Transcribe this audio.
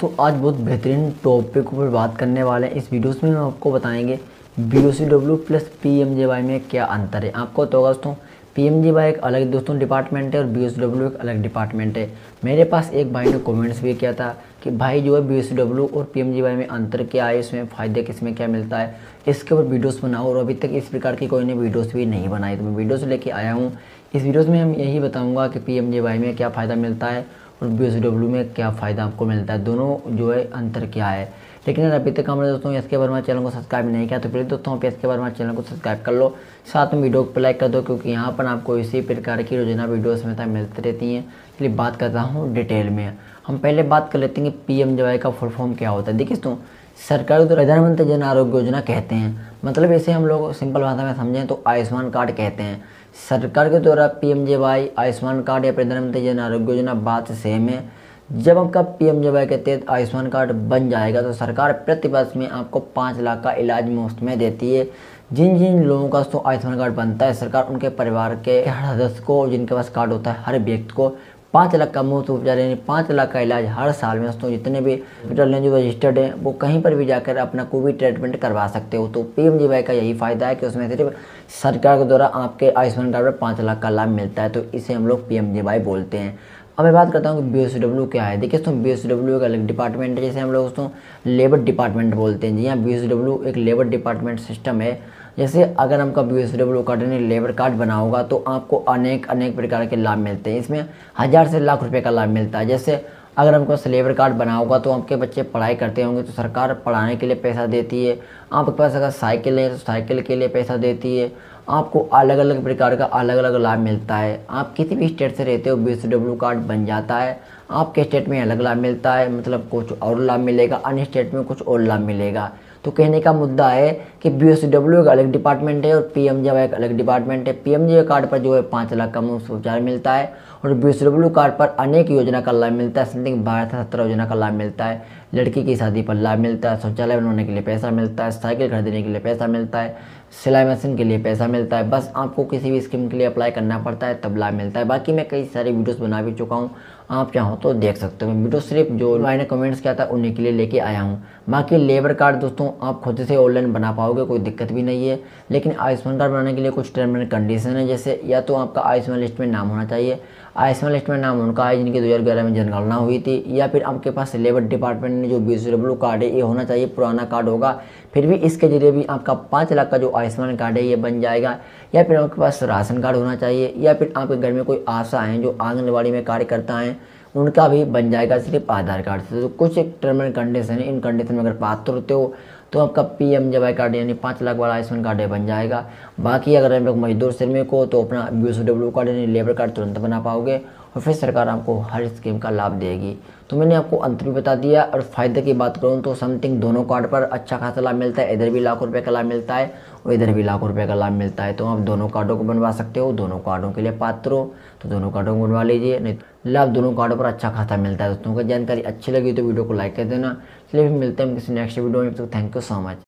दोस्तों आज बहुत बेहतरीन टॉपिक पर बात करने वाले हैं। इस वीडियोस में हम आपको बताएंगे BOCW प्लस PMJY में क्या अंतर है। आपको तो दोस्तों PMJY एक अलग दोस्तों डिपार्टमेंट है और BOCW एक अलग डिपार्टमेंट है। मेरे पास एक भाई ने कमेंट्स भी किया था कि भाई जो है BOCW और PMJY में अंतर क्या है, इसमें फ़ायदे किसमें क्या मिलता है, इसके ऊपर वीडियोस बनाओ। और अभी तक इस प्रकार की कोई ने वीडियोस भी नहीं बनाई, तो मैं वीडियोस लेके आया हूँ। इस वीडियोस में हम यही बताऊँगा कि PMJY में क्या फ़ायदा मिलता है और BOCW में क्या फ़ायदा आपको मिलता है, दोनों जो है अंतर क्या है। लेकिन अगर अभी तक हमने दोस्तों SK वर्मा चैनल को सब्सक्राइब नहीं किया तो प्लीज़ दोस्तों आप SK वर्मा चैनल को सब्सक्राइब कर लो, साथ में वीडियो को लाइक कर दो, क्योंकि यहाँ पर आपको इसी प्रकार की रोजाना वीडियोस में मिलती रहती हैं। चलिए बात करता हूँ डिटेल में। हम पहले बात कर लेते हैं कि PMJY का फुल फॉर्म क्या होता है। देखिए दोस्तों, सरकार को प्रधानमंत्री जन आरोग्य योजना कहते हैं, मतलब इसे हम लोग सिंपल भाषा में समझें तो आयुष्मान कार्ड कहते हैं। सरकार के द्वारा PMJY, आयुष्मान कार्ड या प्रधानमंत्री जन आरोग्य योजना बात सेम है। जब आपका PMJY के तहत आयुष्मान कार्ड बन जाएगा तो सरकार प्रति वर्ष में आपको 5 लाख का इलाज मुफ्त में देती है। जिन जिन लोगों का तो आयुष्मान कार्ड बनता है, सरकार उनके परिवार के हर सदस्य को, जिनके पास कार्ड होता है, हर व्यक्ति को 5 लाख का मुफ्त उपचार यानी 5 लाख का इलाज हर साल में दोस्तों जितने भी हॉस्पिटल हैं जो रजिस्टर्ड हैं वो कहीं पर भी जाकर अपना कोई भी ट्रीटमेंट करवा सकते हो। तो PMJY का यही फ़ायदा है कि उसमें सिर्फ सरकार के द्वारा आपके आयुष्मान कार्ड पर 5 लाख का लाभ मिलता है, तो इसे हम लोग PMJY बोलते हैं। अब मैं बात करता हूँ कि BOCW क्या है। देखिए दोस्तों, BOCW एक अलग डिपार्टमेंट है, जैसे हम लोग दोस्तों लेबर डिपार्टमेंट बोलते हैं। जी हाँ, BOCW एक लेबर डिपार्टमेंट सिस्टम है। जैसे अगर हमका BOCW कार्ड यानी लेबर कार्ड बना होगा तो आपको अनेक प्रकार के लाभ मिलते हैं। इसमें 1000 से लाख रुपए का लाभ मिलता है। जैसे अगर हमको लेबर कार्ड बना होगा तो आपके बच्चे पढ़ाई करते होंगे तो सरकार पढ़ाने के लिए पैसा देती है। आपके पास अगर साइकिल है तो साइकिल के लिए पैसा देती है। आपको अलग अलग प्रकार का अलग अलग लाभ मिलता है। आप किसी भी स्टेट से रहते हो BOCW कार्ड बन जाता है, आपके स्टेट में अलग लाभ मिलता है, मतलब कुछ और लाभ मिलेगा, अन्य स्टेट में कुछ और लाभ मिलेगा। तो कहने का मुद्दा है कि BOCW एक अलग डिपार्टमेंट है और PMJY एक अलग डिपार्टमेंट है। PMJY कार्ड पर जो है 5 लाख का मुफ्त उपचार मिलता है और BOCW कार्ड पर अनेक योजना का लाभ मिलता है। समथिंग 12 से 17 योजना का लाभ मिलता है। लड़की की शादी पर लाभ मिलता है, शौचालय बनवाने के लिए पैसा मिलता है, साइकिल खरीदने के लिए पैसा मिलता है, सिलाई मशीन के लिए पैसा मिलता है। बस आपको किसी भी स्कीम के लिए अप्लाई करना पड़ता है तब लाभ मिलता है। बाकी मैं कई सारे वीडियोस बना भी चुका हूँ, आप चाहो तो देख सकते हो। मैं वीडियो सिर्फ जो मैंने कमेंट्स किया था उन्हीं के लिए लेके आया हूँ। बाकी लेबर कार्ड दोस्तों आप खुद से ऑनलाइन बना पाओगे, कोई दिक्कत भी नहीं है। लेकिन आयुष्मान कार्ड बनाने के लिए कुछ टर्म एंड कंडीशन है, जैसे या तो आपका आयुष्मान लिस्ट में नाम होना चाहिए, आयुष्मान लिस्ट में नाम उनका है जिनकी 2011 में जनगणना हुई थी, या फिर आपके पास लेबर डिपार्टमेंट में जो BOCW कार्ड है ये होना चाहिए, पुराना कार्ड होगा, फिर भी इसके जरिए भी आपका 5 लाख का जो आयुष्मान कार्ड है ये बन जाएगा। या फिर आपके पास राशन कार्ड होना चाहिए, या फिर आपके घर में कोई आशा हैं जो आंगनबाड़ी में कार्य करता है उनका भी बन जाएगा सिर्फ आधार कार्ड से। तो कुछ एक टर्म एंड कंडीशन है, इन कंडीशन में अगर पात्र होते हो तो आपका PMJY कार्ड यानी 5 लाख वाला आयुष्मान कार्ड बन जाएगा। बाकी अगर हम लोग मजदूर श्रमिक को तो अपना BOCW कार्ड यानी लेबर कार्ड तुरंत बना पाओगे और फिर सरकार आपको हर स्कीम का लाभ देगी। तो मैंने आपको अंत भी बता दिया। और फायदे की बात करूँ तो समथिंग दोनों कार्ड पर अच्छा खासा लाभ मिलता है, इधर भी लाखों रुपए का लाभ मिलता है और इधर भी लाखों रुपए का लाभ मिलता है। तो आप दोनों कार्डों को बनवा सकते हो, दोनों कार्डों के लिए पात्र हो तो दोनों कार्डों को बनवा लीजिए, नहीं लाभ दोनों कार्डों पर अच्छा खासा मिलता है। दोस्तों को जानकारी अच्छी लगी तो वीडियो को लाइक कर देना। चलिए फिर मिलते हैं हम किसी नेक्स्ट वीडियो में, तो थैंक यू सो मच।